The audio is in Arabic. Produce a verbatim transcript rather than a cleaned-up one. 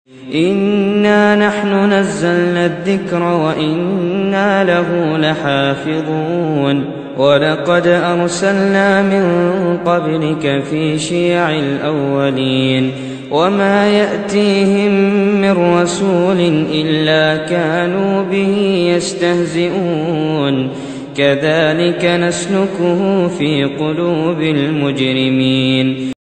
إِنَّا نَحْنُ نَزَّلْنَا الذِّكْرَ وَإِنَّا لَهُ لَحَافِظُونَ وَلَقَدْ أَرْسَلْنَا مِن قَبْلِكَ فِي شِيَعِ الْأَوَّلِينَ وَمَا يَأْتِيهِم مِّن رَّسُولٍ إِلَّا كَانُوا بِهِ يَسْتَهْزِئُونَ كَذَٰلِكَ نَسْلُكُهُ فِي قُلُوبِ الْمُجْرِمِينَ